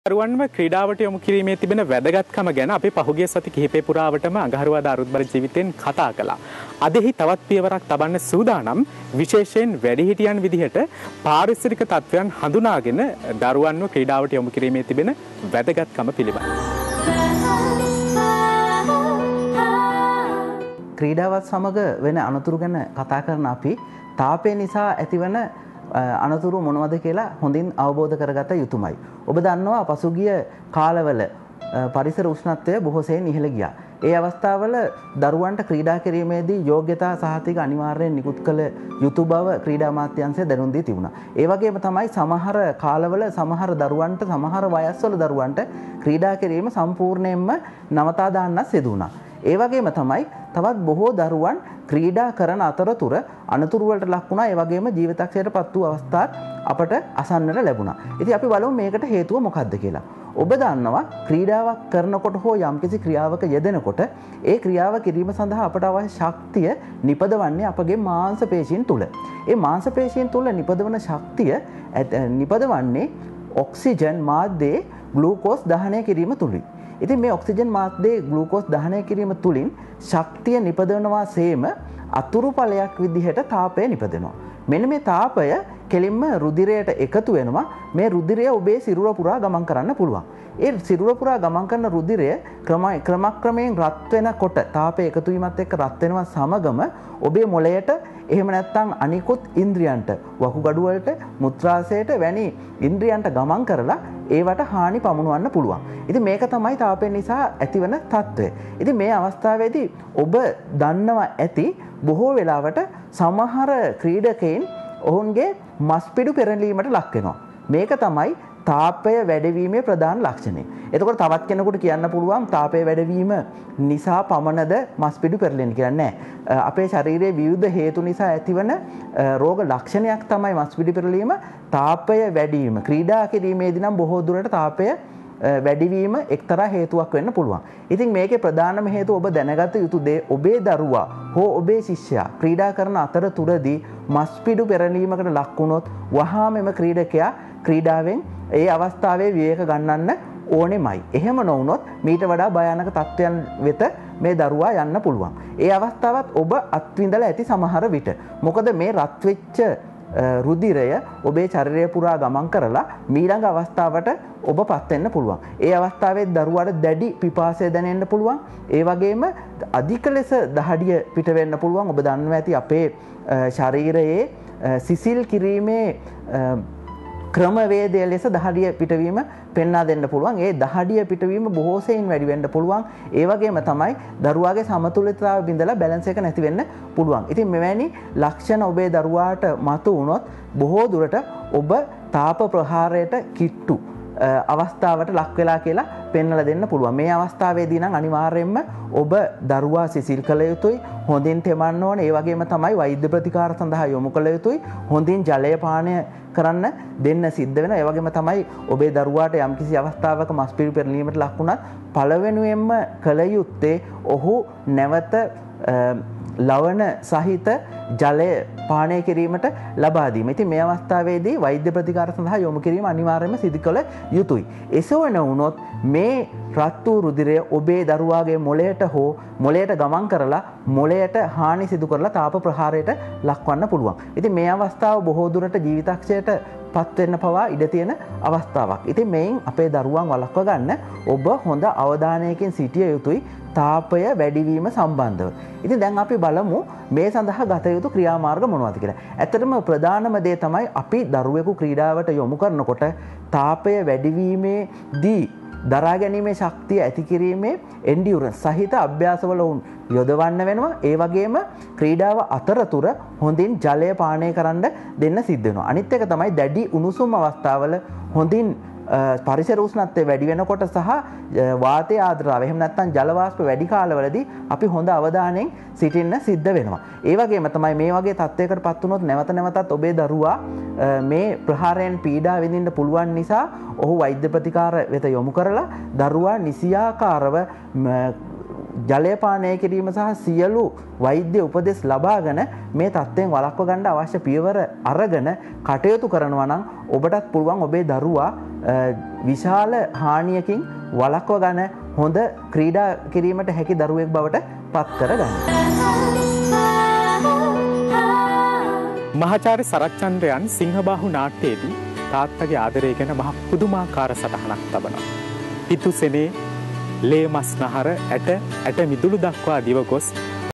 දරුවන්ව ක්‍රීඩාවට යොමු කිරීමේ තිබෙන වැදගත්කම ගැන අපි පහුගිය සති කිහිපය පුරාවටම අඟහරුවාදා අරුත්බර ජීවිතෙන් කතා කළා. අදෙහි තවත් පියවරක් තබන්න සූදානම් විශේෂයෙන් වැඩිහිටියන් විදිහට පාරිසරික තත්ත්වයන් හඳුනාගෙන දරුවන්ව ක්‍රීඩාවට යොමු කිරීමේ තිබෙන වැදගත්කම පිළිබඳව. ක්‍රීඩාවත් සමග වෙන අනතුරු ගැන කතා කරන අපි තාපය නිසා ඇතිවන අනතුරු මොනවද කියලා හොඳින් අවබෝධ කරගත යුතුමයි. ඔබ දන්නවා පසුගිය කාලවල පරිසර උෂ්ණත්වය බොහෝසෙයින් ඉහළ ගියා. ඒ අවස්ථාවල දරුවන්ට ක්‍රීඩා කිරීමේදී යෝග්‍යතා සහතික අනිවාර්යෙන් නිකුත් කළ යුතු බව ක්‍රීඩා අමාත්‍යාංශය දැනුම් දී තිබුණා. ඒ වගේම තමයි සමහර කාලවල සමහර දරුවන්ට සමහර වයස්වල දරුවන්ට ක්‍රීඩා කිරීම සම්පූර්ණයෙන්ම නවතා දාන්නත් සිදු වුණා. ඒ වගේම තමයි තවත් බොහෝ දරුවන් ක්‍රීඩා කරන අතරතුර අනතුරු වලට ලක් වුණා. ඒ වගේම ජීවිතක්ෂයට වූ අවස්ථාත් අපට අසන්නට ලැබුණා. ඉතින් අපි බලමු මේකට හේතුව මොකක්ද කියලා. ඔබ දන්නවා ක්‍රීඩාවක් කරනකොට හෝ යම්කිසි ක්‍රියාවක යෙදෙනකොට ඒ ක්‍රියාව කිරීම සඳහා අපට අවශ්‍ය ශක්තිය නිපදවන්නේ අපගේ මාංශ පේශීන් තුල. ඒ මාංශ පේශීන් තුල නිපදවන ශක්තිය නිපදවන්නේ ඔක්සිජන් මාධ්‍යයේ ග්ලූකෝස් දහනය කිරීම තුලින්. ඉතින් මේ ඔක්සිජන් මාධ්‍යයේ ග්ලූකෝස් දහනය කිරීම තුලින් ශක්තිය නිපදවනවා සේම අතුරු ඵලයක් විදිහට තාපය නිපදෙනවා. මෙන්න මේ තාපය කෙලින්ම රුධිරයට එකතු වෙනවා. මේ රුධිරය ඔබේ සිරුර පුරා ගමන් කරන්න පුළුවන්. ඒ සිරුර පුරා ගමන් කරන රුධිරය ක්‍රමක්‍රමයෙන් රත් වෙනකොට තාපය එකතු වීමත් එක්ක රත් වෙනවා සමගම ඔබේ මොළයට එහෙම නැත්නම් අනිකුත් ඉන්ද්‍රියන්ට වකුගඩු වලට මුත්‍රාශයට වැනි ඉන්ද්‍රියන්ට ගමන් කරලා ඒවට හානි පමුණවන්න පුළුවන්. ඉතින් මේක තමයි තාපය නිසා ඇතිවන තත්ත්වය. ඉතින් මේ අවස්ථාවේදී ඔබ දන්නවා ඇති බොහෝ වෙලාවට සමහර ක්‍රීඩකයන් ඔවුන්ගේ මස්පිඩු පෙරලීමට ලක් වෙනවා. මේක තමයි තාපය වැඩිවීමේ ප්‍රධාන ලක්ෂණය. එතකොට තවත් කෙනෙකුට කියන්න පුළුවන් තාපය වැඩිවීම නිසා පමණද මස්පිඩු පෙරලෙන්නේ කියලා නෑ. අපේ ශරීරයේ විවිධ හේතු නිසා ඇතිවන රෝග ලක්ෂණයක් තමයි මස්පිඩු පෙරලීම. තාපය වැඩිවීම ක්‍රීඩා කිරීමේදී නම් බොහෝ දුරට තාපය වැඩිවීම එක්තරා හේතුවක් වෙන්න පුළුවන්. ඉතින් මේකේ ප්‍රධානම හේතුව ඔබ දැනගත යුතු දේ ඔබේ දරුවා හෝ ඔබේ ශිෂ්‍යයා ක්‍රීඩා කරන අතරතුරදී මස්පිඩු පෙරලීමකට ලක් වුණොත් වහාම එම ක්‍රීඩකයා ක්‍රීඩාවෙන් ඒ අවස්ථාවේ විවේක ගන්නන්න ඕනෙමයි. එහෙම නොවුනොත් මීට වඩා භයානක තත්ත්වයන් වෙත මේ දරුවා යන්න පුළුවන්. ඒ අවස්ථාවත් ඔබ අත්විඳලා ඇති සමහර විට. මොකද මේ රත් වෙච්ච රුධිරය ඔබේ ශරීරය පුරා ගමන් කරලා මීළඟ අවස්ථාවට ඔබ පත් වෙන්න පුළුවන්. ඒ අවස්ථාවේ දරුවාට දැඩි පිපාසය දැනෙන්න පුළුවන්. ඒ වගේම අධික ලෙස දහඩිය පිට වෙන්න පුළුවන්. ඔබ දන්නවා ඇති අපේ ශරීරයේ සිසිල් කිරීමේ ක්‍රමවේදය ලෙස දහඩිය පිටවීම පෙන්වා දෙන්න පුළුවන්. ඒ දහඩිය පිටවීම බොහෝ සෙයින් වැඩි වෙන්න පුළුවන්. ඒ වගේම තමයි දරුවාගේ සමතුලිතතාවය බිඳලා බැලන්ස් එක නැති වෙන්න පුළුවන්. ඉතින් මෙවැනි ලක්ෂණ ඔබේ දරුවාට මතු වුණොත් බොහෝ දුරට ඔබ තාප ප්‍රහාරයට කිට්ටු අවස්ථාවට ලක් වෙලා කියලා පෙන්වලා දෙන්න පුළුවන්. මේ අවස්ථාවේදී නම් අනිවාර්යයෙන්ම ඔබ දරුවා සිසිල් කළ යුතුයි, හොඳින් තෙමන්න ඕනේ. ඒ වගේම තමයි වෛද්‍ය ප්‍රතිකාර සඳහා යොමු කළ යුතුයි. හොඳින් ජලය පානය කරන්න දෙන්න සිද්ධ වෙනවා. ඒ වගේම තමයි ඔබේ දරුවාට යම්කිසි අවස්ථාවක මස්පිඩු පෙරලීමට ලක් වුණත් පළවෙනුවෙන්ම කළ යුත්තේ ඔහු නැවත ලවණ සහිත ජලය පානය කිරීමට ලබා දීම. ඉතින් මේ අවස්ථාවේදී වෛද්‍ය ප්‍රතිකාර සඳහා යොමු කිරීම අනිවාර්යයෙන්ම සිදු කළ යුතුයි. එසේව නොවුනොත් මේ රත් වූ රුධිරය ඔබේ දරුවාගේ මොළයට හෝ මොළයට ගමන් කරලා මොළයට හානි සිදු කරලා තාප ප්‍රහාරයට ලක්වන්න පුළුවන්. ඉතින් මේ අවස්ථාව බොහෝ දුරට ජීවිතක්ෂයට පත් වෙන්න පවා ඉඩ තියෙන අවස්ථාවක්. ඉතින් මේන් අපේ දරුවන් වළක්ව ගන්න ඔබ හොඳ අවධානයකින් සිටිය යුතුයි තාපය වැඩිවීම සම්බන්ධව. ඉතින් දැන් අපි බලමු මේ සඳහා ගත යුතු ක්‍රියාමාර්ග මොනවද කියලා. ඇත්තටම ප්‍රධානම දේ තමයි අපි දරුවෙකු ක්‍රීඩාවට යොමු කරනකොට තාපය වැඩිවීමේදී දරා ගැනීමේ ශක්තිය ඇති කිරීමේ එන්ඩියුරන්ස් සහිත අභ්‍යාසවල උන් යොදවන්න වෙනවා. ඒ වගේම ක්‍රීඩාව අතරතුර හොඳින් ජලය පානය කරන්න දෙන්න සිද්ධ වෙනවා. අනිත් එක තමයි දැඩි උණුසුම් අවස්ථාවල හොඳින් පරිසර උෂ්ණත්වය වැඩි වෙනකොට සහ වාතයේ ආර්ද්‍රතාවය එහෙම නැත්නම් ජල වාෂ්ප වැඩි කාලවලදී අපි හොඳ අවධානයෙන් සිටින්න සිද්ධ වෙනවා. ඒ වගේම තමයි මේ වගේ තත්ත්වයකට පත් වුණොත් නැවත නැවතත් ඔබේ දරුවා මේ ප්‍රහාරයෙන් පීඩා විඳින්න පුළුවන් නිසා ඔහු වෛද්‍ය ප්‍රතිකාර වෙත යොමු කරලා දරුවා නිසියාකාරව ජලය පානය කිරීම සහ සියලු වෛද්‍ය උපදෙස් ලබාගෙන මේ තත්ත්වයෙන් වළක්ව ගන්න අවශ්‍ය පියවර අරගෙන කටයුතු කරනවා නම් ඔබටත් පුළුවන් ඔබේ දරුවා විශාල හානියකින් වළක්ව ගන්න හොඳ ක්‍රීඩා කිරීමට හැකි දරුවෙක් බවට පත් කර ගන්න. මහාචාර්ය සරච්චන්ද්‍රයන් සිංහබාහු නාට්‍යයේදී තාත්තගේ ආදරය ගැන මහ පුදුමාකාර සටහනක් තබනවා. පිතුසෙනේ ලේ මස් නහර ඇට මිදුළු දක්වා දිව ගොස්